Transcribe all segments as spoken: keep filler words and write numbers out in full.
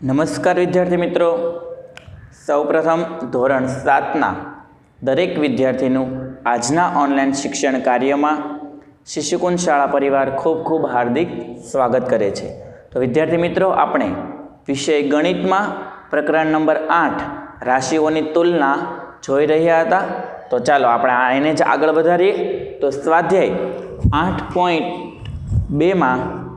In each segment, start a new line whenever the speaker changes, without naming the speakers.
नमस्कार विद्यार्थी मित्रों, सौप्रथम धोरण सातना दरेक विद्यार्थीनु आजना ऑनलाइन शिक्षण कार्य में शिशुकुंज शाळा परिवार खूब खूब हार्दिक स्वागत करे छे। तो विद्यार्थी मित्रों, आपणे विषय गणित में प्रकरण नंबर आठ राशिओनी तुलना जोई रह्या हता। तो चालो आपणे एने ज आगळ वधारीए। तो स्वाध्याय आठ पॉइंट बे में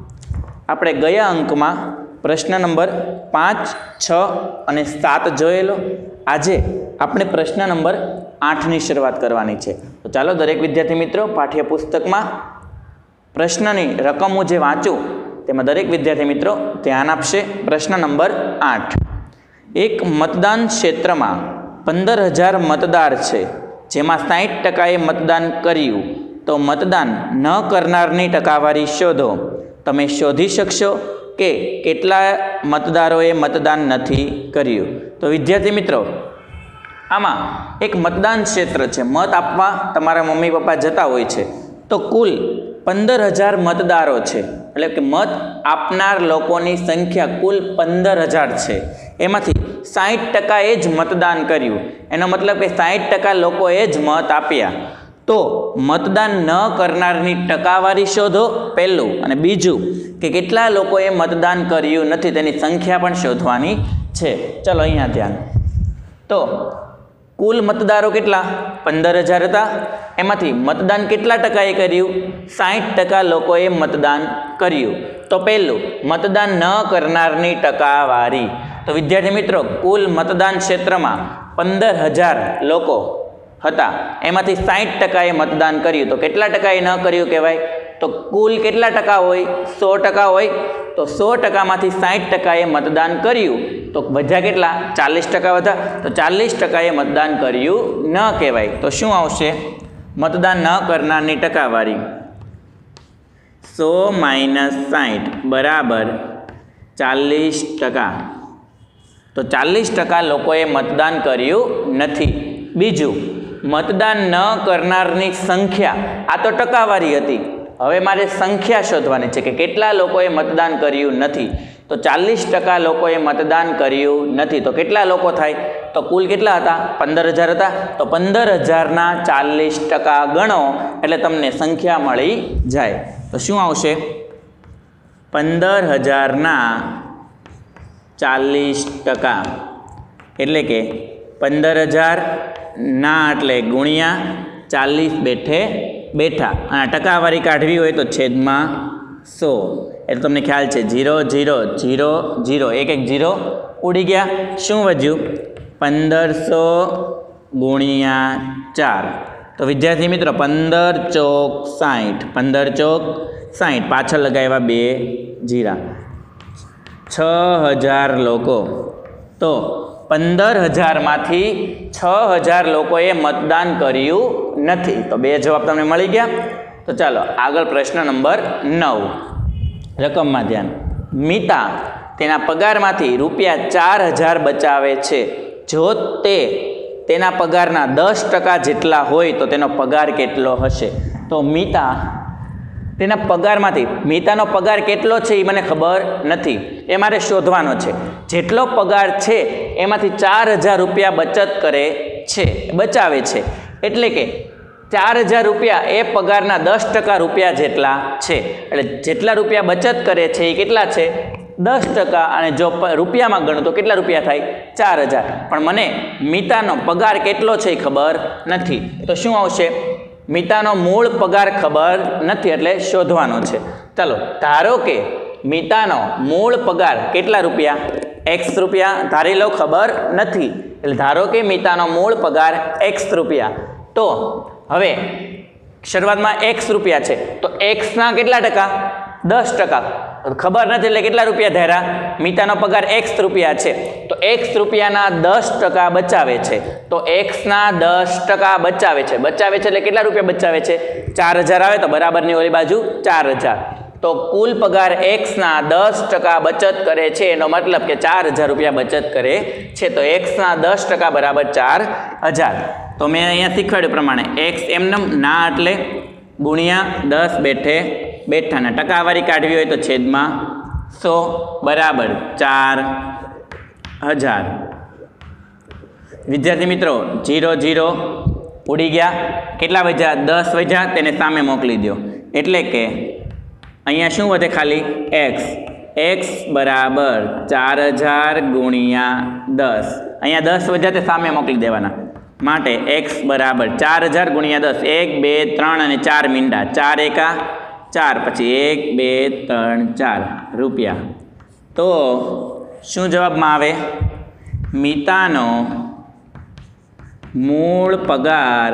आपणे गया अंक में प्रश्न नंबर पांच छ अने सात जोयेलो। आजे आपणे प्रश्न नंबर आठ की शुरुआत करवानी छे। तो चालो दरेक विद्यार्थी मित्रों पाठ्यपुस्तक में प्रश्ननी रकमों जे वाँचूं तेमां दरेक विद्यार्थी मित्रों ध्यान आपशे। प्रश्न नंबर आठ, एक मतदान क्षेत्र में पंदर हज़ार मतदार छे, जेमां साठ टकाए मतदान कर्युं, तो मतदान न करनारनी टकावारी शोधो। तमे शोधी शकशो के केटला मतदारोए मतदान नथी कर्युं। तो विद्यार्थी मित्रों, आमां एक मतदान क्षेत्र है, मत आपवा तमारा मम्मी पप्पा जता होय छे, तो कुल पंदर हज़ार मतदारों छे, एटले के मत आपनार लोकोनी संख्या कुल पंदर हज़ार छे। एमांथी साठ टकाए ज मतदान कर्युं, एनो मतलब के साठ टका लोकोए ज मत आप्या। तो मतदान न करनारनी टकावारी शोधो पहेलुं, अने बीजुं के केटला लोकोए मतदान कर्युं नथी तेनी संख्या पण शोधवानी छे। चलो अहींया ध्यान। तो कुल मतदारों केटला पंदर हज़ार हता, एमांथी मतदान केटला टकाए कर्युं, साठ टका लोकोए मतदान कर्युं। तो पहेलुं मतदान न करनारनी टकावारी। तो विद्यार्थी मित्रों, कुल मतदान क्षेत्र में पंदर हज़ार लोको हता, एमांथी साठ टकाए मतदान कर्युं, तो केटला टकाए न कर्युं कहेवाय? तो कुल केटला टका होय? सौ टका होय। तो सौ टका मांथी साठ टकाए मतदान कर्युं, तो वध्या केटला? चालीस टका वध्या। तो चालीस टकाए मतदान कर्युं न कहेवाय। तो शुं आवशे? मतदान न करनारनी टकावारी सौ माइनस साठ बराबर चालीस टका। तो चालीस टका लोकोए मतदान कर्युं नथी। बीजू, मतदान न करनारनी संख्या, आ तो टकावारी हती, हवे मारे संख्या शोधवानी छे के केटला लोकोए मतदान कर्युं नथी। तो चालीस टका लोकोए मतदान कर्युं नथी, तो केटला लोको थाय? तो कुल केटला हता? पंदर हज़ार हता। तो पंदर हज़ार ना चालीस टका गणो एटले तमने संख्या मळी जाय। तो शुं आवशे? पंदर हज़ार ना चालीस टका एटले के पंदर हज़ार ना एटले गुणिया चालीस बेठे बेठा, आ टकावारी काढवी होय तो छेद में सौ। एटले तमने ख्याल है जीरो जीरो जीरो जीरो एक एक जीरो उड़ी गया। शुं वध्युं? पंदर सौ गुणिया चार। तो विद्यार्थी मित्रों, पंदर चौक साठ, पंदर चौक साठ, पाछळ लगाव्या बे जीरा, छ हज़ार लोको। तो पंदर हज़ार मांथी छ हज़ार लोकोए मतदान कर्युं नथी। तो बे जवाब तमने मळी गया। तो चलो आगळ प्रश्न नंबर नौ, रकम में ध्यान। मीता तेना पगारमांथी रुपया चार हज़ार बचावे छे। जो ते तेना पगारना दस टका जेटला होय तो तेनो पगार केटलो हशे? तो मीता तेना पगारमांथी, मीतानो पगार केटलो छे ए मने खबर नथी, ए मारे शोधवानो छे। जेटलो पगार छे एमांथी चार हज़ार रुपया बचत करे छे, बचावे छे, एटले के चार हज़ार रुपया ए पगारना दस टका रुपया जेटला छे। एटले जेटला रुपया बचत करे छे ए केटला छे? दस टका। अने जो रुपया में गणो तो केटला रुपया थाय? चार हज़ार। पण मने मीतानो पगार केटलो छे खबर नथी। तो शुं आवशे? मीतानो मूळ पगार खबर नथी, एटले शोधवानो छे। चलो धारो के मीतानो मूळ पगार केटला रुपया? एक्स रुपया धारी लो, खबर नथी, एटले धारो के मीतानो मूळ पगार एक्स रुपया। तो हवे शुरुआत में एक्स रुपया है, तो एक्स ना केटला टका? दस टका। खबर नहीं एटले केटला रुपया धारा? मीतानो पगार एक्स रुपया है, तो एक्स रुपया ना दस टका बचावे छे। तो एक्स ना दस टका बचावे छे, बचावे छे एटले केटला रुपया बचावे छे? चार हज़ार आवे तो बराबर ओली बाजू चार हज़ार। तो कुल पगार एक्स ना दस टका बचत करे छे, एनो मतलब के चार हज़ार रुपया बचत करे छे। तो एक्स ना दस टका बराबर चार हज़ार। तो मैं अहींया शीखवाड्युं प्रमाणे एक्स एमनेम ना एटले गुणिया दस बेठे बेठा, टकावारी काढवी होय तो छेद में सौ बराबर चार હજાર। વિદ્યાર્થી મિત્રો જીરો જીરો ઉડી ગયા, કેટલા વધ્યા? દસ વધ્યા, તેને સામે મોકલી દો એટલે કે અહીંયા શું વધે? ખાલી એક્સ। એક્સ બરાબર ચાર હજાર ગુણ્યા દસ, અહીંયા દસ વધ્યા તે સામે મોકલી દેવાના માટે એક્સ બરાબર ચાર હજાર ગુણ્યા દસ, એક બે ત્રણ અને ચાર મીંડા, ચાર એકા ચાર, પછી એક બે ત્રણ ચાર રૂપિયા। તો શું જવાબમાં આવે? મિતાનો મૂળ પગાર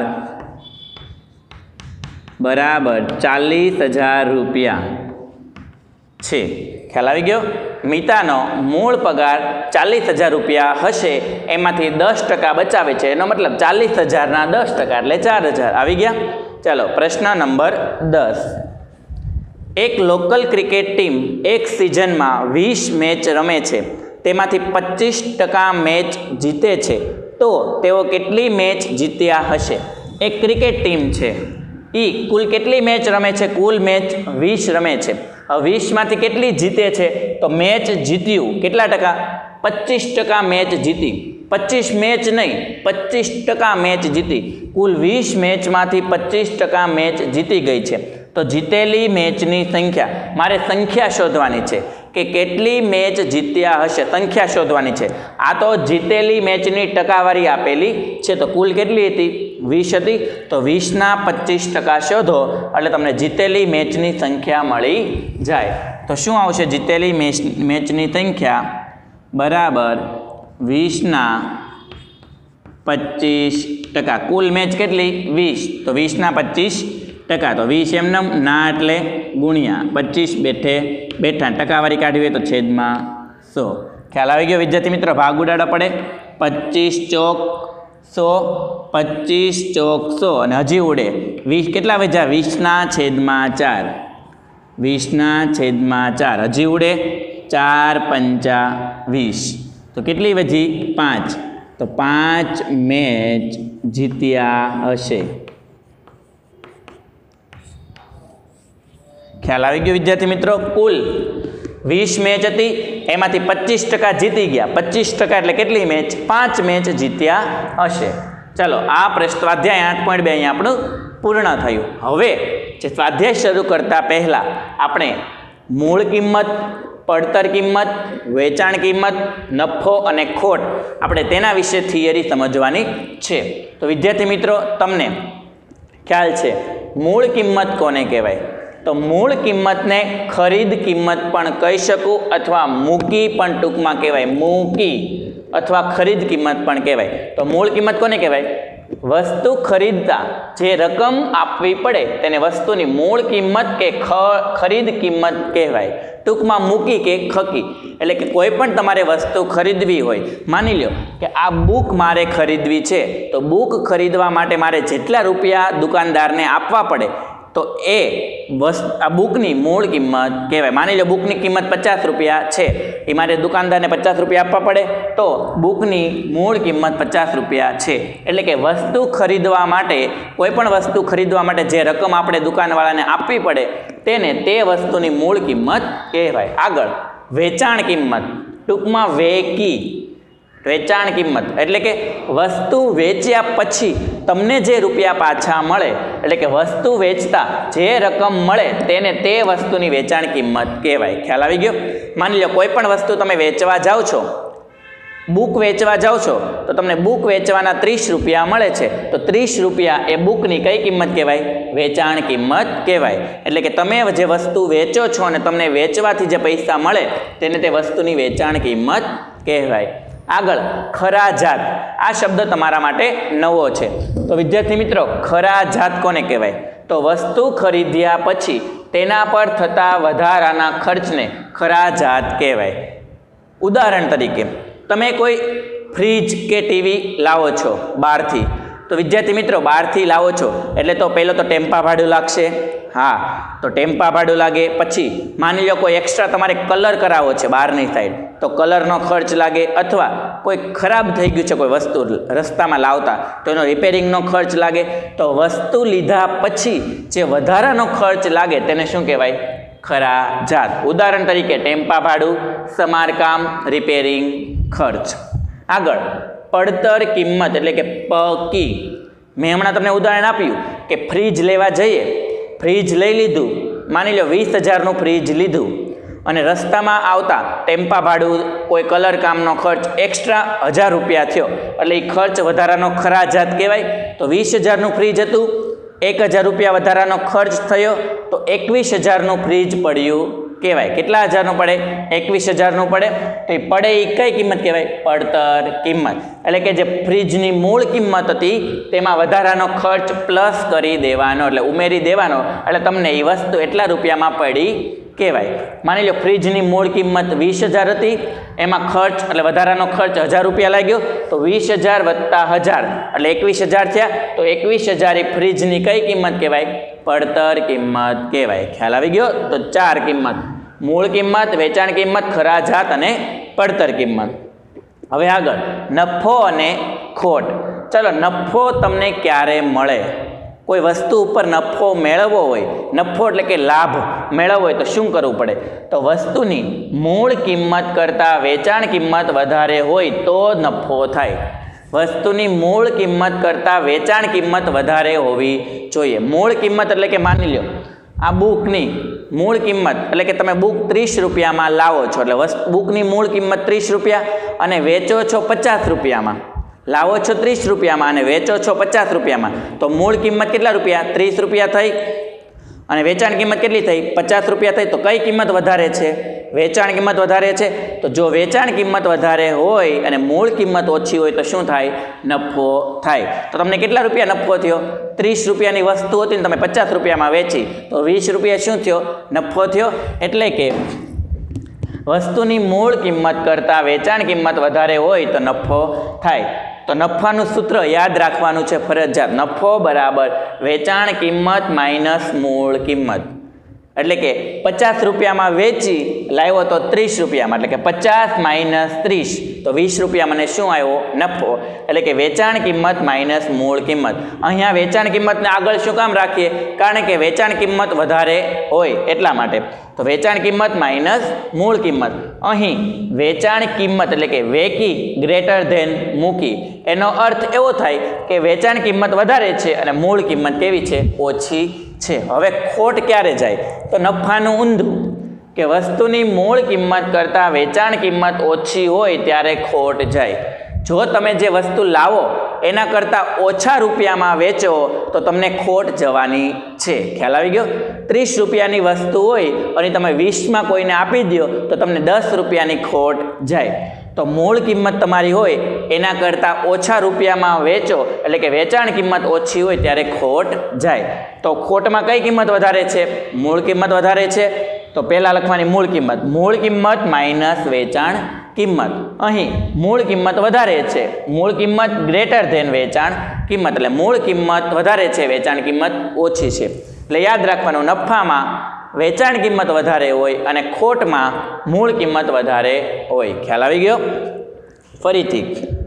બરાબર ચાલીસ હજાર રૂપિયા છે। ખ્યાલ આવી ગયો? મિતાનો મૂળ પગાર ચાલીસ હજાર રૂપિયા હશે, એમાંથી દસ ટકા બચાવે છે, એનો મતલબ ચાલીસ હજારના દસ ટકા એટલે ચાર હજાર। આવી ગયા? ચાલો પ્રશ્ન નંબર દસ। એક લોકલ ક્રિકેટ ટીમ એક સિઝનમાં વીસ મેચ રમે છે, તેમાંથી પચીસ ટકા મેચ જીતે છે, તો તેઓ કેટલી મેચ જીત્યા હશે? એક ક્રિકેટ ટીમ છે, એ કુલ કેટલી મેચ રમે છે? કુલ મેચ વીસ રમે છે। હવે વીસમાંથી કેટલી જીતે છે? તો મેચ જીત્યું કેટલા ટકા? પચીસ ટકા મેચ જીતી। પચીસ મેચ નહીં, પચીસ ટકા મેચ જીતી। કુલ વીસ મેચમાંથી પચીસ ટકા મેચ જીતી ગઈ છે, તો જીતેલી મેચની સંખ્યા મારે સંખ્યા શોધવાની છે કે કેટલી મેચ જીત્યા હશે, સંખ્યા શોધવાની છે। આ તો જીતેલી મેચની ટકાવારી આપેલી છે, તો કુલ કેટલી હતી? વીસ હતી, તો વીસના પચીસ ટકા શોધો એટલે તમને જીતેલી મેચની સંખ્યા મળી જાય। તો શું આવશે? જીતેલી મેચ મેચની સંખ્યા બરાબર વીસના પચીસ ટકા। કુલ મેચ કેટલી? વીસ, તો વીસના પચીસ ટકા, તો વીસ એમનેમ ના એટલે ગુણ્યા પચીસ બેઠે બેઠા, ટકાવારી કાઢવી હોય તો છેદમાં સો। ખ્યાલ આવી ગયો વિદ્યાર્થી મિત્રો? ભાગ ઉડાડવા પડે, પચીસ ચોક સો, પચીસ ચોક સો અને હજી ઉડે વીસ, કેટલા વધ્યા? વીસના છેદમાં ચાર, વીસના છેદમાં ચાર, હજી ઉડે ચાર પંચા વીસ, તો કેટલી વધી? પાંચ, તો પાંચ મેચ જીત્યા હશે। ખ્યાલ આવી ગયો વિદ્યાર્થી મિત્રો? કુલ વીસ મેચ હતી, એમાંથી પચીસ ટકા જીતી ગયા, પચીસ ટકા એટલે કેટલી મેચ? પાંચ મેચ જીત્યા હશે। ચાલો આ પ્રશ્ન સ્વાધ્યાય આઠ પોઈન્ટ બે અહીંયા આપણું પૂર્ણ થયું। હવે જે સ્વાધ્યાય શરૂ કરતા પહેલાં આપણે મૂળ કિંમત, પડતર કિંમત, વેચાણ કિંમત, નફો અને ખોટ આપણે તેના વિશે થિયરી સમજવાની છે। તો વિદ્યાર્થી મિત્રો તમને ખ્યાલ છે મૂળ કિંમત કોને કહેવાય? તો મૂળ કિંમતને ખરીદ કિંમત પણ કહી શકું અથવા મૂકી પણ ટૂંકમાં કહેવાય, મૂકી અથવા ખરીદ કિંમત પણ કહેવાય। તો મૂળ કિંમત કોને કહેવાય? વસ્તુ ખરીદતા જે રકમ આપવી પડે તેને વસ્તુની મૂળ કિંમત કે ખરીદ કિંમત કહેવાય, ટૂંકમાં મૂકી કે ખકી। એટલે કે કોઈ પણ તમારે વસ્તુ ખરીદવી હોય, માની લો કે આ બુક મારે ખરીદવી છે, તો બુક ખરીદવા માટે મારે જેટલા રૂપિયા દુકાનદારને આપવા પડે તો એ વસ્તુ આ બુકની મૂળ કિંમત કહેવાય। માની લો બુકની કિંમત પચાસ રૂપિયા છે, એ મારે દુકાનદારને પચાસ રૂપિયા આપવા પડે, તો બુકની મૂળ કિંમત પચાસ રૂપિયા છે। એટલે કે વસ્તુ ખરીદવા માટે, કોઈ પણ વસ્તુ ખરીદવા માટે જે રકમ આપણે દુકાનવાળાને આપવી પડે તેને તે વસ્તુની મૂળ કિંમત કહેવાય। આગળ વેચાણ કિંમત, ટૂંકમાં વેકી। વેચાણ કિંમત એટલે કે વસ્તુ વેચ્યા પછી તમને જે રૂપિયા પાછા મળે, એટલે કે વસ્તુ વેચતા જે રકમ મળે તેને તે વસ્તુની વેચાણ કિંમત કહેવાય। ખ્યાલ આવી ગયો? માની લો કોઈ પણ વસ્તુ તમે વેચવા જાઓ છો, બુક વેચવા જાઓ છો, તો તમને બુક વેચવાના ત્રીસ રૂપિયા મળે છે, તો ત્રીસ રૂપિયા એ બુકની કઈ કિંમત કહેવાય? વેચાણ કિંમત કહેવાય। એટલે કે તમે જે વસ્તુ વેચો છો અને તમને વેચવાથી જે પૈસા મળે તેને તે વસ્તુની વેચાણ કિંમત કહેવાય। આગળ ખરાજાત, આ શબ્દ તમારા માટે નવો છે, તો વિદ્યાર્થી મિત્રો ખરાજાત કોને કહેવાય? તો વસ્તુ ખરીદ્યા પછી તેના પર થતા વધારાના ખર્ચને ખરાજાત કહેવાય। ઉદાહરણ તરીકે તમે કોઈ ફ્રીજ કે ટીવી લાવો છો બહારથી, તો વિદ્યાર્થી મિત્રો બહારથી લાવો છો એટલે તો પહેલો તો ટેમ્પા ભાડું લાગશે, હા તો ટેમ્પા ભાડું લાગે, પછી માની લો કોઈ એક્સ્ટ્રા તમારે કલર કરાવવો છે બહારની સાઈડ, તો કલરનો ખર્ચ લાગે, અથવા કોઈ ખરાબ થઈ ગયું છે કોઈ વસ્તુ રસ્તામાં લાવતા તો એનો રિપેરિંગનો ખર્ચ લાગે। તો વસ્તુ લીધા પછી જે વધારાનો ખર્ચ લાગે તેને શું કહેવાય? ખરાજાત. ઉદાહરણ તરીકે ટેમ્પા ભાડું, સમારકામ, રિપેરિંગ ખર્ચ. આગળ પડતર કિંમત એટલે કે પકી. મેં હમણાં તમને ઉદાહરણ આપ્યું કે ફ્રીજ લેવા જઈએ, ફ્રીજ લઈ લીધું, માની લો વીસ હજારનું ફ્રીજ લીધું અને રસ્તામાં આવતા ટેમ્પા ભાડું, કોઈ કલર કામનો ખર્ચ એક્સ્ટ્રા હજાર રૂપિયા થયો એટલે એ ખર્ચ વધારાનો ખરાજાત કહેવાય. તો વીસ હજારનું ફ્રીજ હતું, એક હજાર રૂપિયા વધારાનો ખર્ચ થયો તો એકવીસ હજારનું ફ્રીજ પડ્યું કહેવાય. કેટલા હજારનું પડે? એકવીસ હજારનું પડે. તો એ પડે એ કઈ કિંમત કહેવાય? પડતર કિંમત. એટલે કે જે ફ્રીજની મૂળ કિંમત હતી તેમાં વધારાનો ખર્ચ પ્લસ કરી દેવાનો, એટલે ઉમેરી દેવાનો, એટલે તમને એ વસ્તુ એટલા રૂપિયામાં પડી કહેવાય. માની લો ફ્રીજની મૂળ કિંમત વીસ હજાર હતી, એમાં ખર્ચ એટલે વધારાનો ખર્ચ હજાર રૂપિયા લાગ્યો, તો વીસ હજાર વત્તા હજાર એટલે એકવીસ હજાર થયા. તો એકવીસ હજાર એ ફ્રીજની કઈ કિંમત કહેવાય? પડતર કિંમત કહેવાય. ખ્યાલ આવી ગયો? તો ચાર કિંમત: મૂળ કિંમત, વેચાણ કિંમત, ખરાજાત અને પડતર કિંમત. હવે આગળ નફો અને ખોટ. ચલો, નફો તમને ક્યારે મળે? કોઈ વસ્તુ ઉપર નફો મેળવવો હોય, નફો એટલે કે લાભ મેળવવો હોય તો શું કરવું પડે? તો વસ્તુની મૂળ કિંમત કરતાં વેચાણ કિંમત વધારે હોય તો નફો થાય. વસ્તુની મૂળ કિંમત કરતાં વેચાણ કિંમત વધારે હોવી જોઈએ. મૂળ કિંમત એટલે કે માની લો આ બુકની મૂળ કિંમત એટલે કે તમે બુક ત્રીસ રૂપિયામાં લાવો છો, એટલે બુકની મૂળ કિંમત ત્રીસ રૂપિયા અને વેચો છો પચાસ રૂપિયામાં. લાવો છો ત્રીસ રૂપિયામાં અને વેચો છો પચાસ રૂપિયામાં, તો મૂળ કિંમત કેટલા રૂપિયા? ત્રીસ રૂપિયા થઈ અને વેચાણ કિંમત કેટલી થઈ? પચાસ રૂપિયા થઈ. તો કઈ કિંમત વધારે છે? વેચાણ કિંમત વધારે છે. તો જો વેચાણ કિંમત વધારે હોય અને મૂળ કિંમત ઓછી હોય તો શું થાય? નફો થાય. તો તમને કેટલા રૂપિયા નફો થયો? ત્રીસ રૂપિયાની વસ્તુ હતી ને તમે પચાસ રૂપિયામાં વેચી, તો વીસ રૂપિયા શું થયો? નફો થયો. એટલે કે વસ્તુની મૂળ કિંમત કરતાં વેચાણ કિંમત વધારે હોય તો નફો થાય. તો નફાનું સૂત્ર યાદ રાખવાનું છે ફરજિયાત. નફો બરાબર વેચાણ કિંમત માઇનસ મૂળ કિંમત. એટલે કે પચાસ રૂપિયામાં વેચી લાવ્યો તો ત્રીસ રૂપિયામાં, એટલે કે પચાસ માઇનસ ત્રીસ, તો વીસ રૂપિયા મને શું આવ્યો? નફો. એટલે કે વેચાણ કિંમત માઇનસ મૂળ કિંમત. અહીંયા વેચાણ કિંમતને આગળ શું કામ રાખીએ? કારણ કે વેચાણ કિંમત વધારે હોય એટલા માટે. તો વેચાણ કિંમત માઇનસ મૂળ કિંમત. અહીં વેચાણ કિંમત એટલે કે વેકી ગ્રેટર ધેન મૂકી, એનો અર્થ એવો થાય કે વેચાણ કિંમત વધારે છે અને મૂળ કિંમત કેવી છે? ઓછી છે. હવે ખોટ ક્યારે જાય? તો નફાનું ઊંધું, કે વસ્તુની મૂળ કિંમત કરતાં વેચાણ કિંમત ઓછી હોય ત્યારે ખોટ જાય. જો તમે જે વસ્તુ લાવો એના કરતાં ઓછા રૂપિયામાં વેચો તો તમને ખોટ જવાની છે. ખ્યાલ આવી ગયો? ત્રીસ રૂપિયાની વસ્તુ હોય અને તમે વીસમાં કોઈને આપી દો તો તમને દસ રૂપિયાની ખોટ જાય. તો મૂળ કિંમત તમારી હોય એના કરતાં ઓછા રૂપિયામાં વેચો, એટલે કે વેચાણ કિંમત ઓછી હોય ત્યારે ખોટ જાય. તો ખોટમાં કઈ કિંમત વધારે છે? મૂળ કિંમત વધારે છે. તો પહેલાં લખવાની મૂળ કિંમત. મૂળ કિંમત માઇનસ વેચાણ કિંમત. અહીં મૂળ કિંમત વધારે છે, મૂળ કિંમત ગ્રેટર ધેન વેચાણ કિંમત, એટલે મૂળ કિંમત વધારે છે, વેચાણ કિંમત ઓછી છે. એટલે યાદ રાખવાનું, નફામાં વેચાણ કિંમત વધારે હોય અને ખોટમાં મૂળ કિંમત વધારે હોય. ખ્યાલ આવી ગયો? ફરીથી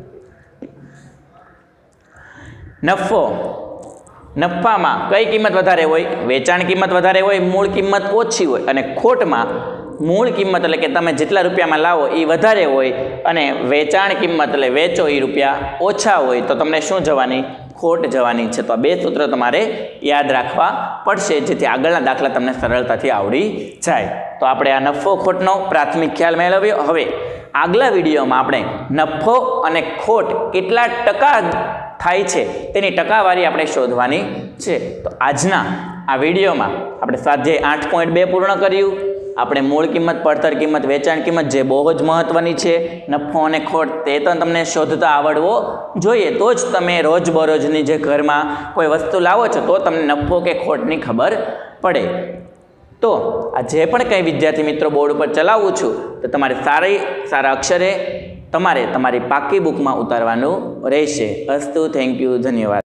નફો, નફામાં કઈ કિંમત વધારે હોય? વેચાણ કિંમત વધારે હોય, મૂળ કિંમત ઓછી હોય. અને ખોટમાં મૂળ કિંમત એટલે કે તમે જેટલા રૂપિયામાં લાવો એ વધારે હોય અને વેચાણ કિંમત એટલે વેચો એ રૂપિયા ઓછા હોય, તો તમને શું જવાની? ખોટ જવાની છે. તો આ બે સૂત્ર તમારે યાદ રાખવા પડશે જેથી આગળના દાખલા તમને સરળતાથી આવડી જાય. તો આપણે આ નફો ખોટનો પ્રાથમિક ખ્યાલ મેળવ્યો. હવે આગલા વિડીયોમાં આપણે નફો અને ખોટ કેટલા ટકા થાય છે તેની ટકાવારી આપણે શોધવાની છે. તો આજના આ વિડીયોમાં આપણે સ્વાધ્યાય આઠ પોઈન્ટ બે પૂર્ણ કર્યું. આપણે મૂળ કિંમત, પડતર કિંમત, વેચાણ કિંમત જે બહુ જ મહત્ત્વની છે, નફો અને ખોટ તે તો તમને શોધતા આવડવો જોઈએ. તો જ તમે રોજબરોજની જે ઘરમાં કોઈ વસ્તુ લાવો છો તો તમને નફો કે ખોટની ખબર પડે. તો આ જે પણ કંઈ વિદ્યાર્થી મિત્રો બોર્ડ ઉપર ચલાવું છું તો તમારે સારી સારા અક્ષરે તમારે તમારી પાકી બુકમાં ઉતારવાનું રહેશે. અસ્તુ. Thank you. ધન્યવાદ.